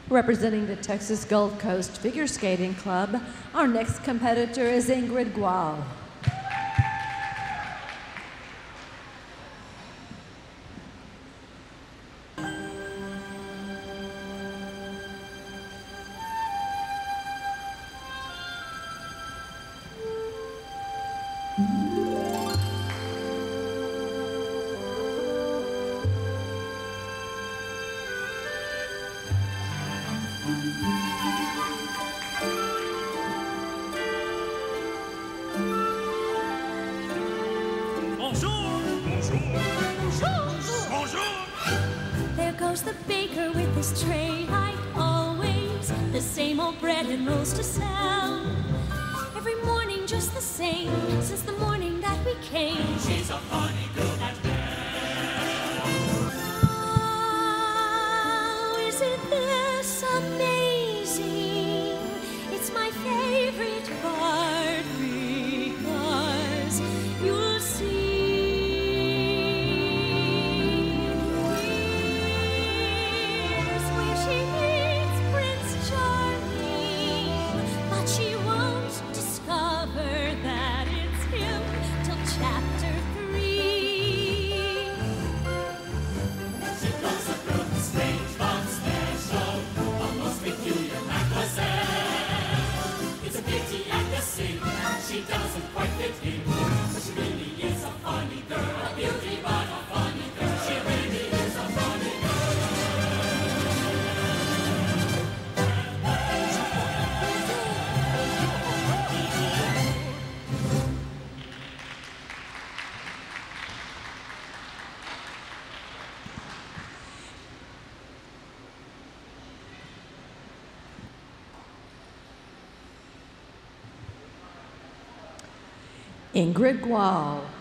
Representing the Texas Gulf Coast Figure Skating Club, our next competitor is Ingrid Gual. There goes the baker with his tray, like always. The same old bread and rolls to sell. Every morning just the same, since the morning that we came. She's a funny girl, that girl. Oh, isn't this amazing? It's my favorite part, because you'll see. She doesn't quite fit in, but she really is a funny girl, a beauty but a funny girl. She really is a funny Ingrid Gual.